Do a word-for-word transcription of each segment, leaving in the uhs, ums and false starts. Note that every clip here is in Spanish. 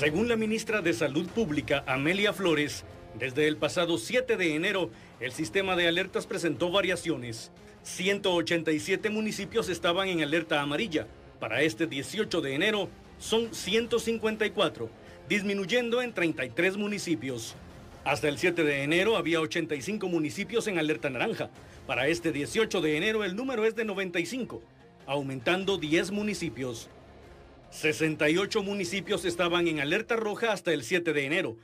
Según la ministra de Salud Pública, Amelia Flores, desde el pasado siete de enero, el sistema de alertas presentó variaciones. ciento ochenta y siete municipios estaban en alerta amarilla. Para este dieciocho de enero son ciento cincuenta y cuatro, disminuyendo en treinta y tres municipios. Hasta el siete de enero había ochenta y cinco municipios en alerta naranja. Para este dieciocho de enero el número es de noventa y cinco, aumentando diez municipios. sesenta y ocho municipios estaban en alerta roja hasta el siete de enero.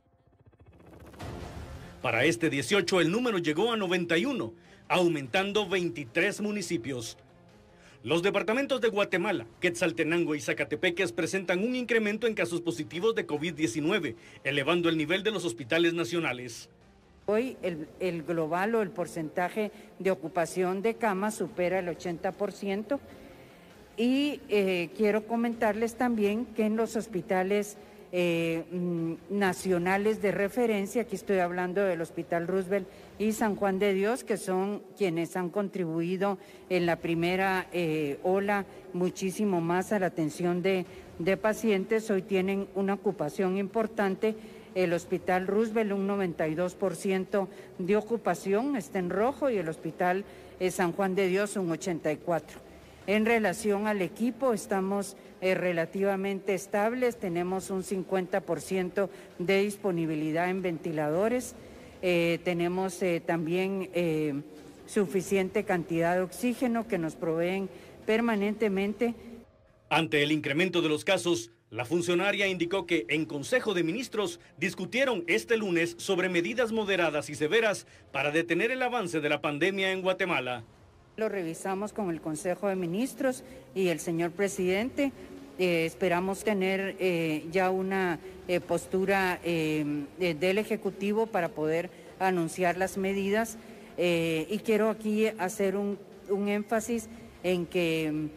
Para este dieciocho el número llegó a noventa y uno, aumentando veintitrés municipios. Los departamentos de Guatemala, Quetzaltenango y Zacatepeques presentan un incremento en casos positivos de COVID diecinueve, elevando el nivel de los hospitales nacionales. Hoy el, el global o el porcentaje de ocupación de camas supera el ochenta por ciento. Y eh, quiero comentarles también que en los hospitales eh, nacionales de referencia, aquí estoy hablando del Hospital Roosevelt y San Juan de Dios, que son quienes han contribuido en la primera eh, ola muchísimo más a la atención de, de pacientes, hoy tienen una ocupación importante. El Hospital Roosevelt un noventa y dos por ciento de ocupación, está en rojo, y el Hospital eh, San Juan de Dios un ochenta y cuatro por ciento. En relación al equipo, estamos eh, relativamente estables, tenemos un cincuenta por ciento de disponibilidad en ventiladores, eh, tenemos eh, también eh, suficiente cantidad de oxígeno que nos proveen permanentemente. Ante el incremento de los casos, la funcionaria indicó que en Consejo de Ministros discutieron este lunes sobre medidas moderadas y severas para detener el avance de la pandemia en Guatemala. Lo revisamos con el Consejo de Ministros y el señor presidente. Eh, esperamos tener eh, ya una eh, postura eh, del Ejecutivo para poder anunciar las medidas. Eh, y quiero aquí hacer un, un énfasis en que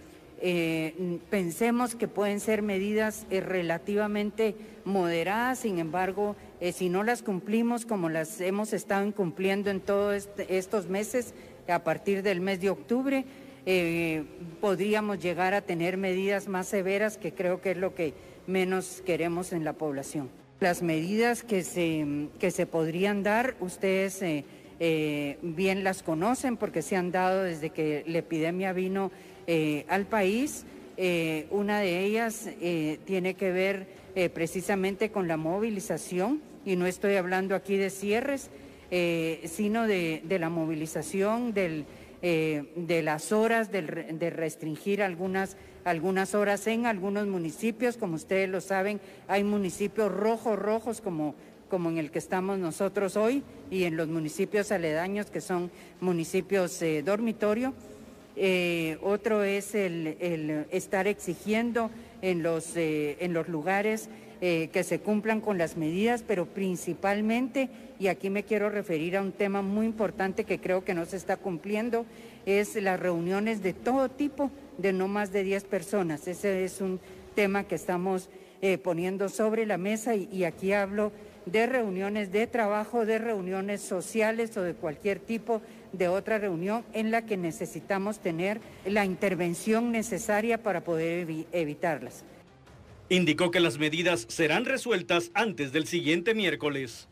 eh, pensemos que pueden ser medidas eh, relativamente moderadas, sin embargo, eh, si no las cumplimos como las hemos estado incumpliendo en todos este, estos meses, a partir del mes de octubre, eh, podríamos llegar a tener medidas más severas, que creo que es lo que menos queremos en la población. Las medidas que se, que se podrían dar, ustedes eh, eh, bien las conocen porque se han dado desde que la epidemia vino eh, al país. Eh, una de ellas eh, tiene que ver eh, precisamente con la movilización, y no estoy hablando aquí de cierres, Eh, sino de, de la movilización, del, eh, de las horas, del, de restringir algunas, algunas horas en algunos municipios. Como ustedes lo saben, hay municipios rojos, rojos, como, como en el que estamos nosotros hoy, y en los municipios aledaños, que son municipios eh, dormitorio. Eh, otro es el, el estar exigiendo en los, eh, en los lugares eh, que se cumplan con las medidas, pero principalmente, y aquí me quiero referir a un tema muy importante que creo que no se está cumpliendo, es las reuniones de todo tipo, de no más de diez personas. Ese es un tema que estamos eh, poniendo sobre la mesa, y, y aquí hablo de reuniones de trabajo, de reuniones sociales o de cualquier tipo de otra reunión en la que necesitamos tener la intervención necesaria para poder evi- evitarlas. Indicó que las medidas serán resueltas antes del siguiente miércoles.